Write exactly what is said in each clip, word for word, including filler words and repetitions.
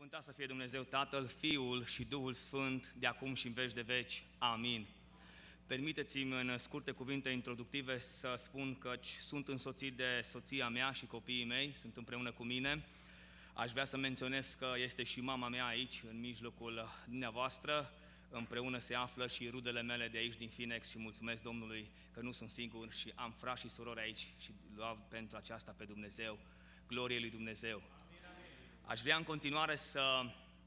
Binecuvântat să fie Dumnezeu Tatăl, Fiul și Duhul Sfânt, de acum și în veci de veci. Amin. Permiteți-mi în scurte cuvinte introductive să spun că sunt însoțit de soția mea și copiii mei, sunt împreună cu mine. Aș vrea să menționez că este și mama mea aici, în mijlocul dumneavoastră. Împreună se află și rudele mele de aici, din Phoenix, și mulțumesc Domnului că nu sunt singur și am frați și surori aici și luau pentru aceasta pe Dumnezeu. Glorie lui Dumnezeu! Aș vrea în continuare să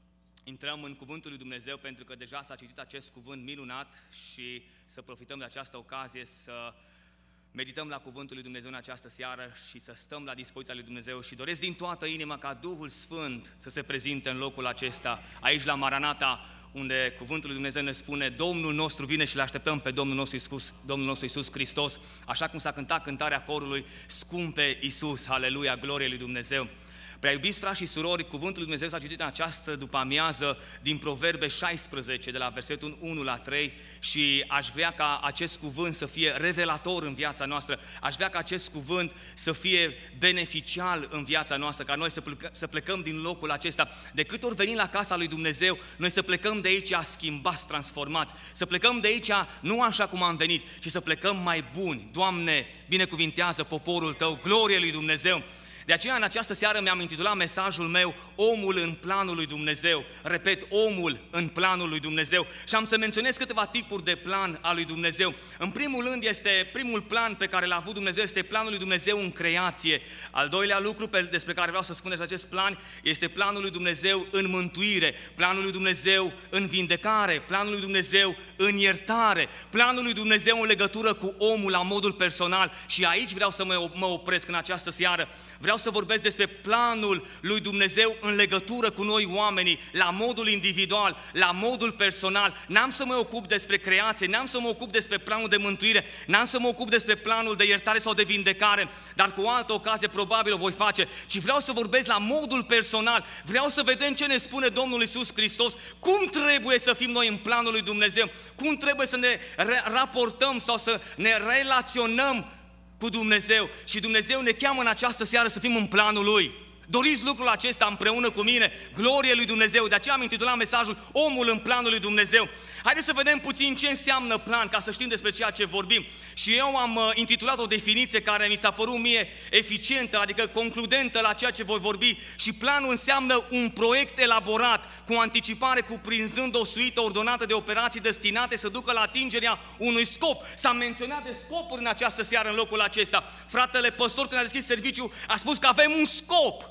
intrăm în Cuvântul lui Dumnezeu, pentru că deja s-a citit acest cuvânt minunat și să profităm de această ocazie să medităm la Cuvântul lui Dumnezeu în această seară și să stăm la dispoziția lui Dumnezeu și doresc din toată inima ca Duhul Sfânt să se prezinte în locul acesta, aici la Maranata, unde Cuvântul lui Dumnezeu ne spune Domnul nostru vine și îl așteptăm pe Domnul nostru Iisus, Domnul nostru Iisus Hristos, așa cum s-a cântat cântarea corului, Scumpe Iisus, aleluia, glorie lui Dumnezeu. Prea iubiți frați și surori, Cuvântul lui Dumnezeu s-a citit în această după-amiază din Proverbe șaisprezece, de la versetul unu la trei, și aș vrea ca acest cuvânt să fie revelator în viața noastră, aș vrea ca acest cuvânt să fie beneficial în viața noastră, ca noi să plecăm, să plecăm din locul acesta. De câte ori venim la casa lui Dumnezeu, noi să plecăm de aici schimbați, transformați, să plecăm de aici nu așa cum am venit, ci să plecăm mai buni. Doamne, binecuvintează poporul Tău, glorie lui Dumnezeu! De aceea, în această seară mi-am intitulat mesajul meu Omul în planul lui Dumnezeu. Repet, omul în planul lui Dumnezeu. Și am să menționez câteva tipuri de plan al lui Dumnezeu. În primul rând, este primul plan pe care l-a avut Dumnezeu, este planul lui Dumnezeu în creație. Al doilea lucru pe, despre care vreau să spun despre acest plan este planul lui Dumnezeu în mântuire, planul lui Dumnezeu în vindecare, planul lui Dumnezeu în iertare, planul lui Dumnezeu în legătură cu omul la modul personal. Și aici vreau să mă, mă opresc în această seară. Vreau Vreau să vorbesc despre planul lui Dumnezeu în legătură cu noi oamenii, la modul individual, la modul personal. N-am să mă ocup despre creație, n-am să mă ocup despre planul de mântuire, n-am să mă ocup despre planul de iertare sau de vindecare, dar cu o altă ocazie probabil o voi face, ci vreau să vorbesc la modul personal. Vreau să vedem ce ne spune Domnul Iisus Hristos, cum trebuie să fim noi în planul lui Dumnezeu, cum trebuie să ne raportăm sau să ne relaționăm cu Dumnezeu. Și Dumnezeu ne cheamă în această seară să fim în planul Lui. Doriți lucrul acesta împreună cu mine? Glorie lui Dumnezeu! De aceea am intitulat mesajul Omul în planul lui Dumnezeu. Haideți să vedem puțin ce înseamnă plan, ca să știm despre ceea ce vorbim. Și eu am uh, intitulat o definiție care mi s-a părut mie eficientă, adică concludentă la ceea ce voi vorbi. Și planul înseamnă un proiect elaborat, cu anticipare, cuprinzând o suită ordonată de operații destinate să ducă la atingerea unui scop. S-a menționat de scopuri în această seară în locul acesta. Fratele păstor, când a deschis serviciul, a spus că avem un scop.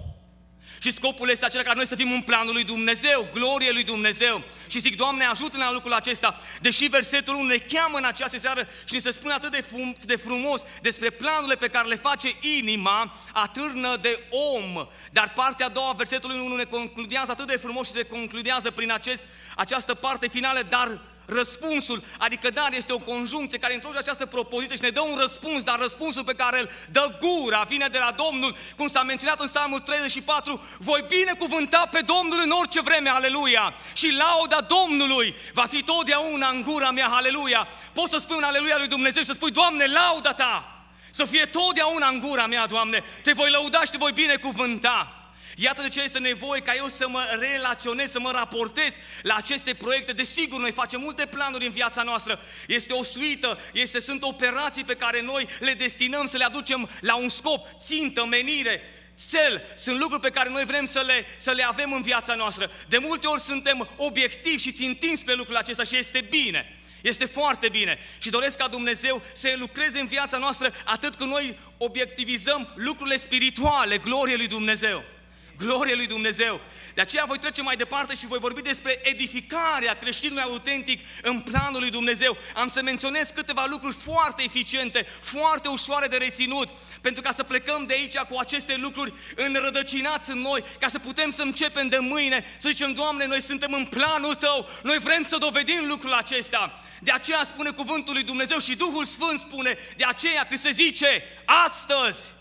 Și scopul este acela ca noi să fim în planul lui Dumnezeu, glorie lui Dumnezeu. Și zic, Doamne, ajută-ne la lucrul acesta. Deși versetul unu ne cheamă în această seară și ne se spune atât de, frum, de frumos despre planurile pe care le face inima, atârnă de om. Dar partea a doua, versetul unu ne concludează atât de frumos și se concludează prin acest, această parte finală, dar răspunsul, adică dar este o conjuncție care introduce această propoziție și ne dă un răspuns, dar răspunsul pe care îl dă gura vine de la Domnul, cum s-a menționat în Psalmul treizeci și patru, voi binecuvânta pe Domnul în orice vreme, aleluia, și lauda Domnului va fi totdeauna în gura mea, aleluia. Poți să spui un aleluia lui Dumnezeu și să spui, Doamne, lauda Ta să fie totdeauna în gura mea, Doamne, te voi lăuda și te voi binecuvânta. Iată de ce este nevoie ca eu să mă relaționez, să mă raportez la aceste proiecte. Desigur, noi facem multe planuri în viața noastră. Este o suită, este, sunt operații pe care noi le destinăm să le aducem la un scop, țintă, menire, cel. Sunt lucruri pe care noi vrem să le, să le avem în viața noastră. De multe ori suntem obiectivi și țintim spre lucrul acesta și este bine. Este foarte bine și doresc ca Dumnezeu să lucreze în viața noastră atât când noi obiectivizăm lucrurile spirituale, glorie lui Dumnezeu. Glorie lui Dumnezeu! De aceea voi trece mai departe și voi vorbi despre edificarea creștinului autentic în planul lui Dumnezeu. Am să menționez câteva lucruri foarte eficiente, foarte ușoare de reținut, pentru ca să plecăm de aici cu aceste lucruri înrădăcinați în noi, ca să putem să începem de mâine, să zicem, Doamne, noi suntem în planul Tău, noi vrem să dovedim lucrul acesta. De aceea spune cuvântul lui Dumnezeu și Duhul Sfânt spune, de aceea când se zice, astăzi,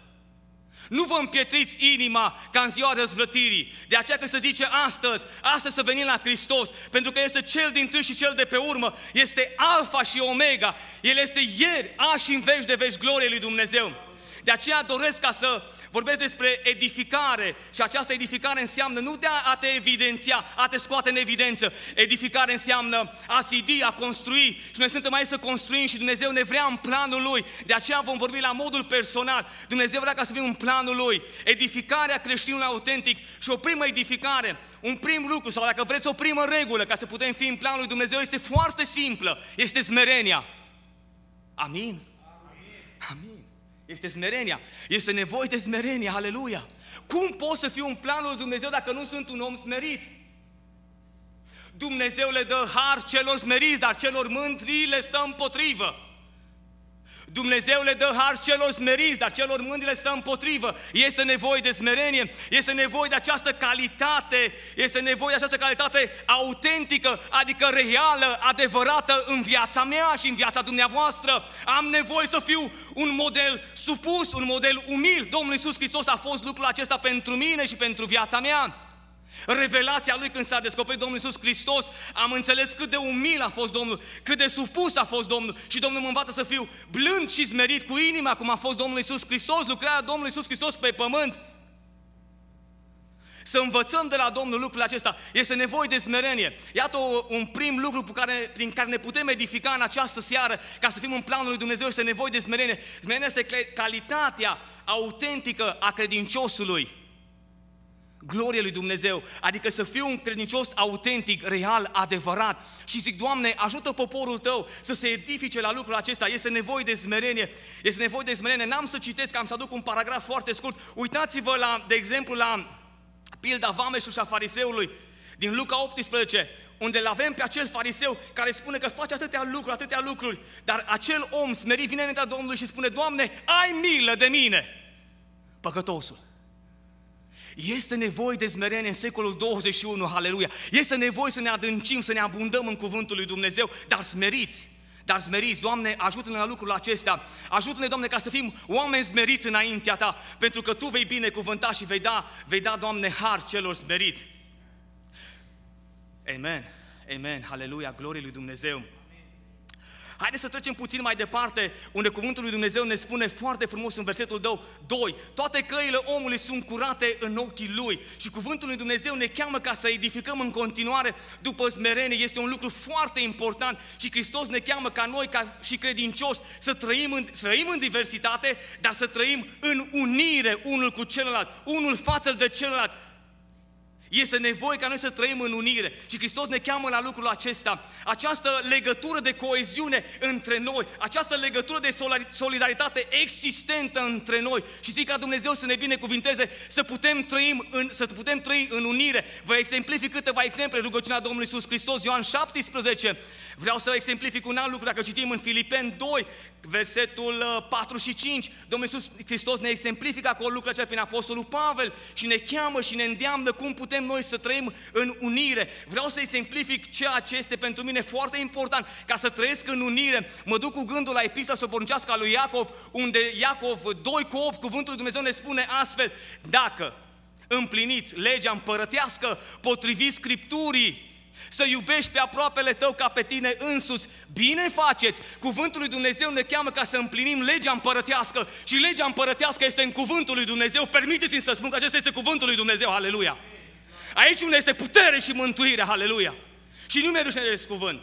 nu vă împietriți inima ca în ziua răzvrătirii. De aceea că se zice astăzi, astăzi să venim la Hristos, pentru că este cel dintâi și cel de pe urmă, este Alfa și Omega. El este ieri, azi și în veci de veci, glorie lui Dumnezeu. De aceea doresc ca să vorbesc despre edificare și această edificare înseamnă nu de a te evidenția, a te scoate în evidență. Edificare înseamnă a zidi, a construi și noi suntem aici să construim și Dumnezeu ne vrea în planul Lui. De aceea vom vorbi la modul personal. Dumnezeu vrea ca să fim în planul Lui. Edificarea creștinului autentic și o primă edificare, un prim lucru sau dacă vreți o primă regulă ca să putem fi în planul lui Dumnezeu este foarte simplă, este smerenia. Amin? Amin. Este smerenia. Este nevoie de smerenie. Aleluia. Cum pot să fiu în planul lui Dumnezeu dacă nu sunt un om smerit? Dumnezeu le dă har celor smeriți, dar celor mândri le stă împotrivă. Dumnezeu le dă har celor smeriți, dar celor mândri le stă împotrivă. Este nevoie de smerenie, este nevoie de această calitate, este nevoie de această calitate autentică, adică reală, adevărată în viața mea și în viața dumneavoastră. Am nevoie să fiu un model supus, un model umil. Domnul Iisus Hristos a fost lucrul acesta pentru mine și pentru viața mea. Revelația Lui când s-a descoperit Domnul Iisus Hristos, am înțeles cât de umil a fost Domnul, cât de supus a fost Domnul și Domnul mă învață să fiu blând și smerit cu inima, cum a fost Domnul Iisus Hristos, lucrarea Domnului Iisus Hristos pe pământ. Să învățăm de la Domnul lucrul acesta, este nevoie de smerenie. Iată o, un prim lucru prin care, prin care ne putem edifica în această seară, ca să fim în planul lui Dumnezeu, este nevoie de smerenie. Smerenia este calitatea autentică a credinciosului. Glorie lui Dumnezeu, adică să fiu un credincios autentic, real, adevărat. Și zic, Doamne, ajută poporul Tău să se edifice la lucrul acesta. Este nevoie de smerenie, este nevoie de smerenie. N-am să citesc, am să aduc un paragraf foarte scurt. Uitați-vă, la, de exemplu, la pilda vameșului și a fariseului din Luca optsprezece, unde îl avem pe acel fariseu care spune că face atâtea lucruri, atâtea lucruri, dar acel om smerit vine înaintea Domnului și spune, Doamne, ai milă de mine, păcătosul. Este nevoie de smerenie în secolul douăzeci și unu, haleluia. Este nevoie să ne adâncim, să ne abundăm în cuvântul lui Dumnezeu, dar smeriți, dar smeriți. Doamne, ajută-ne la lucrul acesta. Ajută-ne, Doamne, ca să fim oameni smeriți înaintea Ta, pentru că Tu vei binecuvânta și vei da, vei da, Doamne, har celor smeriți. Amen, amen, haleluia, glorie lui Dumnezeu. Haideți să trecem puțin mai departe, unde cuvântul lui Dumnezeu ne spune foarte frumos în versetul doi. Toate căile omului sunt curate în ochii Lui. Și cuvântul lui Dumnezeu ne cheamă ca să edificăm în continuare după smerenie. Este un lucru foarte important și Hristos ne cheamă ca noi, ca și credincioși, să trăim în, să trăim în diversitate, dar să trăim în unire unul cu celălalt, unul față de celălalt. Este nevoie ca noi să trăim în unire și Hristos ne cheamă la lucrul acesta. Această legătură de coeziune între noi, această legătură de solidaritate existentă între noi și zic ca Dumnezeu să ne binecuvinteze să putem trăi în, să putem trăi în unire. Vă exemplific câteva exemple, rugăciunea Domnului Iisus Hristos, Ioan șaptesprezece. Vreau să exemplific un alt lucru, dacă citim în Filipeni doi, versetul patru și cinci, Domnul Iisus Hristos ne exemplifică acolo lucrul acela prin Apostolul Pavel și ne cheamă și ne îndeamnă cum putem noi să trăim în unire. Vreau să exemplific ceea ce este pentru mine foarte important, ca să trăiesc în unire. Mă duc cu gândul la epistola sobornicească a lui Iacov, unde Iacov doi cu opt, cuvântul lui Dumnezeu ne spune astfel: dacă împliniți legea împărătească potrivit Scripturii, să iubești pe aproapele tău ca pe tine însuți, bine faceți. Cuvântul lui Dumnezeu ne cheamă ca să împlinim legea împărătească și legea împărătească este în cuvântul lui Dumnezeu. Permiteți-mi să spun că acesta este cuvântul lui Dumnezeu, aleluia. Aici unde este putere și mântuire, aleluia. Și nu mi-e rușine de acest cuvânt.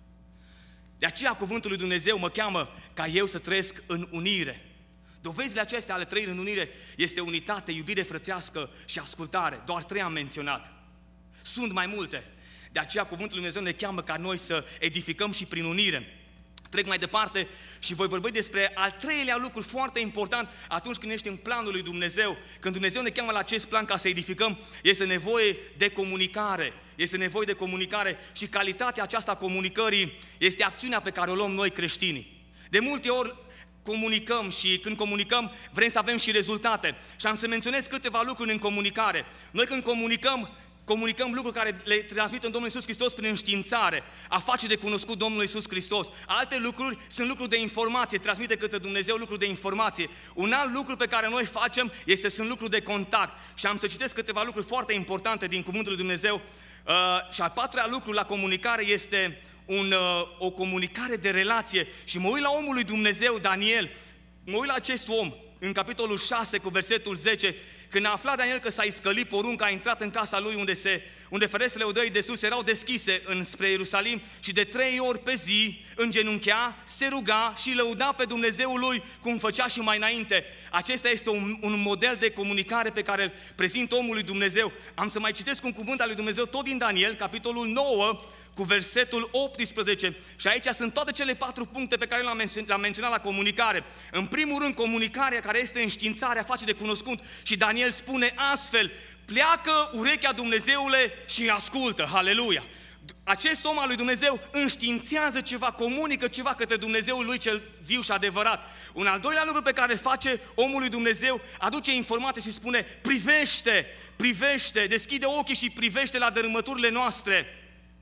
De aceea cuvântul lui Dumnezeu mă cheamă ca eu să trăiesc în unire. Dovezile acestea ale trăirii în unire este unitate, iubire frățească și ascultare. Doar trei am menționat. Sunt mai multe. De aceea cuvântul lui Dumnezeu ne cheamă ca noi să edificăm și prin unire. Trec mai departe și voi vorbi despre al treilea lucru foarte important atunci când ești în planul lui Dumnezeu. Când Dumnezeu ne cheamă la acest plan ca să edificăm, este nevoie de comunicare. Este nevoie de comunicare și calitatea aceasta comunicării este acțiunea pe care o luăm noi creștinii. De multe ori comunicăm și când comunicăm vrem să avem și rezultate. Și am să menționez câteva lucruri în comunicare. Noi când comunicăm, comunicăm lucruri care le transmitem Domnul Iisus Hristos prin înștiințare, a face de cunoscut Domnul Iisus Hristos. Alte lucruri sunt lucruri de informație, transmite către Dumnezeu lucruri de informație. Un alt lucru pe care noi facem este, sunt lucruri de contact. Și am să citesc câteva lucruri foarte importante din Cuvântul lui Dumnezeu. Uh, și al patrulea lucru la comunicare este un, uh, o comunicare de relație. Și mă uit la omul lui Dumnezeu, Daniel, mă uit la acest om, în capitolul șase cu versetul zece, când a aflat Daniel că s-a iscălit porunca, a intrat în casa lui unde, se, unde ferestrele odăii de sus erau deschise înspre Ierusalim și de trei ori pe zi îngenunchea, se ruga și lăuda pe Dumnezeul lui cum făcea și mai înainte. Acesta este un, un model de comunicare pe care îl prezintă omul lui Dumnezeu. Am să mai citesc un cuvânt al lui Dumnezeu tot din Daniel, capitolul nouă, cu versetul optsprezece. Și aici sunt toate cele patru puncte pe care le-am menționat, le-am menționat la comunicare. În primul rând, comunicarea care este înștiințarea, face de cunoscut. Și Daniel spune astfel: pleacă urechea Dumnezeule și ascultă. Haleluia! Acest om al lui Dumnezeu înștiințează ceva, comunică ceva către Dumnezeul lui cel viu și adevărat. Un al doilea lucru pe care îl face omul lui Dumnezeu, aduce informații și spune: privește, privește, deschide ochii și privește la dărâmăturile noastre.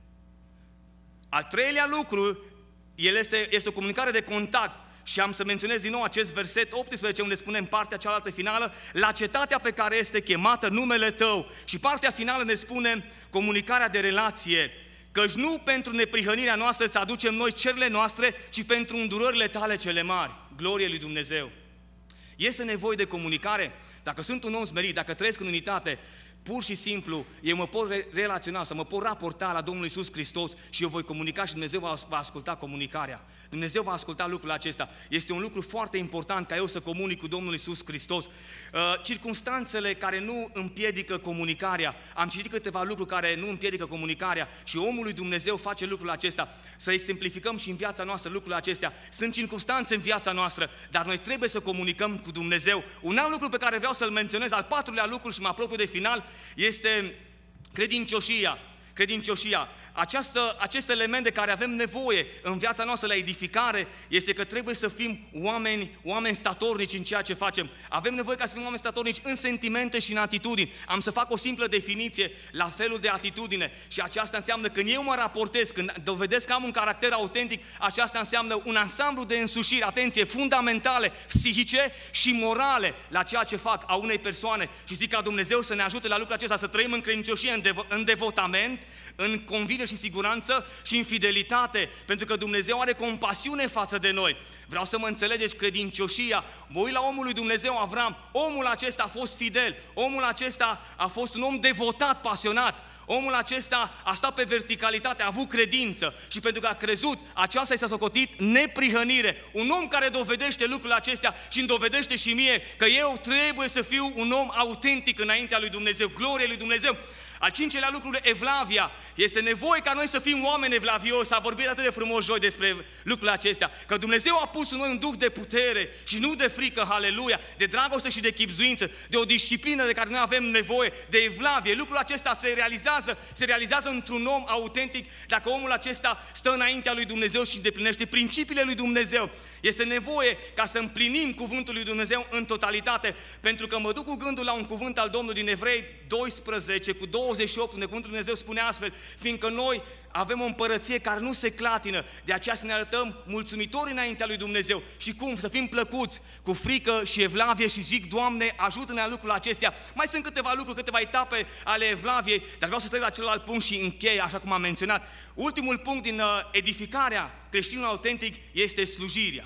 Al treilea lucru, el este, este o comunicare de contact. Și am să menționez din nou acest verset optsprezece, unde spune în partea cealaltă finală: la cetatea pe care este chemată numele tău. Și partea finală ne spune comunicarea de relație. Căci nu pentru neprihănirea noastră îți aducem noi cerile noastre, ci pentru îndurările tale cele mari. Glorie lui Dumnezeu! Este nevoie de comunicare? Dacă sunt un om smerit, dacă trăiesc în unitate, pur și simplu, eu mă pot relaționa, să mă pot raporta la Domnul Iisus Hristos și eu voi comunica și Dumnezeu va, va asculta comunicarea. Dumnezeu va asculta lucrul acesta. Este un lucru foarte important ca eu să comunic cu Domnul Iisus Hristos. Uh, circumstanțele care nu împiedică comunicarea, am citit câteva lucruri care nu împiedică comunicarea și omul lui Dumnezeu face lucrul acesta. Să exemplificăm și în viața noastră lucrurile acestea. Sunt circumstanțe în viața noastră, dar noi trebuie să comunicăm cu Dumnezeu. Un alt lucru pe care vreau să-l menționez, al patrulea lucru și mă apropiu de final, este credincioșia. Credincioșia. Această, acest element de care avem nevoie în viața noastră la edificare este că trebuie să fim oameni, oameni statornici în ceea ce facem. Avem nevoie ca să fim oameni statornici în sentimente și în atitudini. Am să fac o simplă definiție la felul de atitudine și aceasta înseamnă când eu mă raportez, când dovedesc că am un caracter autentic, aceasta înseamnă un ansamblu de însușiri, atenție, fundamentale, psihice și morale la ceea ce fac a unei persoane. Și zic ca Dumnezeu să ne ajute la lucrul acesta, să trăim în credincioșie, în, devo- în devotament, în convingere și siguranță și în fidelitate, pentru că Dumnezeu are compasiune față de noi. Vreau să mă înțelegeți credincioșia. Mă uit la omul lui Dumnezeu Avram, omul acesta a fost fidel, omul acesta a fost un om devotat, pasionat, omul acesta a stat pe verticalitate, a avut credință și pentru că a crezut, aceasta i s-a socotit neprihănire. Un om care dovedește lucrurile acestea și îmi dovedește și mie că eu trebuie să fiu un om autentic înaintea lui Dumnezeu, glorie lui Dumnezeu. Al cincelea lucru, evlavia. Este nevoie ca noi să fim oameni evlavioși. S-a vorbit atât de frumos joi despre lucrurile acestea. Că Dumnezeu a pus în noi un duh de putere și nu de frică, haleluia, de dragoste și de chibzuință, de o disciplină de care noi avem nevoie, de evlavie. Lucrul acesta se realizează, se realizează într-un om autentic dacă omul acesta stă înaintea lui Dumnezeu și îndeplinește principiile lui Dumnezeu. Este nevoie ca să împlinim cuvântul lui Dumnezeu în totalitate, pentru că mă duc cu gândul la un cuvânt al Domnului din Evrei doisprezece cu douăzeci și opt, unde cuvântul lui Dumnezeu spune astfel: fiindcă noi avem o împărăție care nu se clatină, de aceea să ne arătăm mulțumitori înaintea lui Dumnezeu. Și cum? Să fim plăcuți, cu frică și evlavie și zic: Doamne, ajută-ne la lucrurile acestea. Mai sunt câteva lucruri, câteva etape ale evlaviei, dar vreau să trec la celălalt punct și închei, așa cum am menționat. Ultimul punct din edificarea creștinului autentic este slujirea.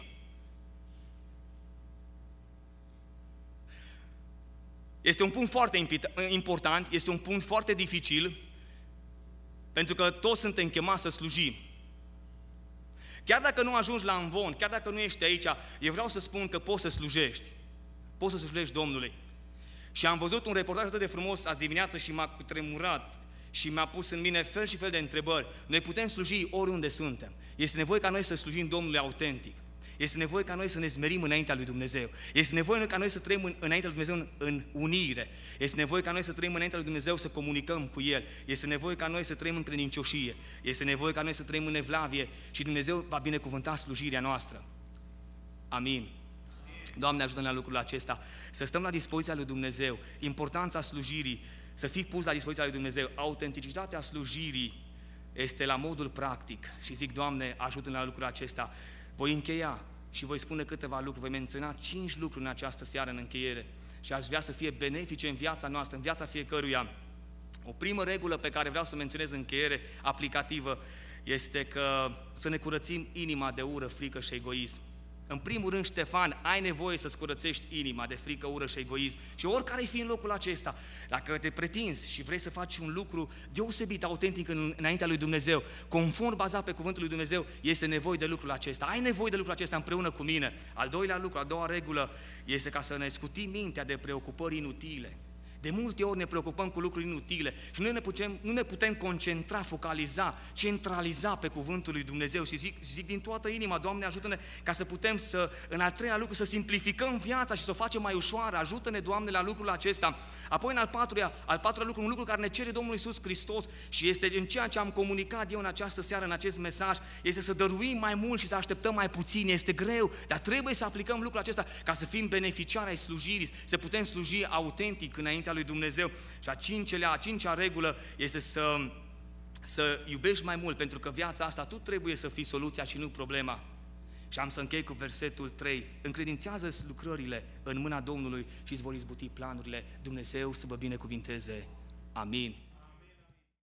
Este un punct foarte important, este un punct foarte dificil, pentru că toți suntem chemați să slujim. Chiar dacă nu ajungi la învon, chiar dacă nu ești aici, eu vreau să spun că poți să slujești. Poți să slujești Domnului. Și am văzut un reportaj atât de frumos azi dimineață și m-a cutremurat și mi-a pus în mine fel și fel de întrebări. Noi putem sluji oriunde suntem. Este nevoie ca noi să slujim Domnului autentic. Este nevoie ca noi să ne smerim înaintea lui Dumnezeu. Este nevoie ca noi să trăim în, înaintea lui Dumnezeu în, în unire. Este nevoie ca noi să trăim înaintea lui Dumnezeu să comunicăm cu El. Este nevoie ca noi să trăim în credincioșie. Este nevoie ca noi să trăim în evlavie și Dumnezeu va binecuvânta slujirea noastră. Amin. Doamne, ajută-ne la lucrul acesta. Să stăm la dispoziția lui Dumnezeu. Importanța slujirii, să fii pus la dispoziția lui Dumnezeu. Autenticitatea slujirii este la modul practic. Și zic: Doamne, ajută-ne la lucrul acesta. Voi încheia și voi spune câteva lucruri, voi menționa cinci lucruri în această seară în încheiere și aș vrea să fie benefice în viața noastră, în viața fiecăruia. O primă regulă pe care vreau să menționez în încheiere, aplicativă, este că să ne curățim inima de ură, frică și egoism. În primul rând, Ștefan, ai nevoie să-ți curățești inima de frică, ură și egoism. Și oricare fi în locul acesta, dacă te pretinzi și vrei să faci un lucru deosebit, autentic în, înaintea lui Dumnezeu, conform bazat pe cuvântul lui Dumnezeu, este nevoie de lucrul acesta. Ai nevoie de lucrul acesta împreună cu mine. Al doilea lucru, a doua regulă, este ca să ne scutim mintea de preocupări inutile. De multe ori ne preocupăm cu lucruri inutile și nu ne putem, nu ne putem concentra, focaliza, centraliza pe cuvântul lui Dumnezeu și zic, zic din toată inima, Doamne, ajută-ne ca să putem să, în al treilea lucru, să simplificăm viața și să o facem mai ușoară. Ajută-ne, Doamne, la lucrul acesta. Apoi, în al patrulea, al patrulea lucru, un lucru care ne cere Domnul Iisus Hristos și este în ceea ce am comunicat eu în această seară, în acest mesaj, este să dăruim mai mult și să așteptăm mai puțin. Este greu, dar trebuie să aplicăm lucrul acesta ca să fim beneficiari ai slujirii, să putem sluji autentic înaintea lui Dumnezeu. Și a cincelea, a cincea regulă este să, să iubești mai mult, pentru că viața asta tu trebuie să fii soluția și nu problema. Și am să închei cu versetul trei. Încredințează-ți lucrările în mâna Domnului și îți vor izbuti planurile. Dumnezeu să vă binecuvinteze. Amin.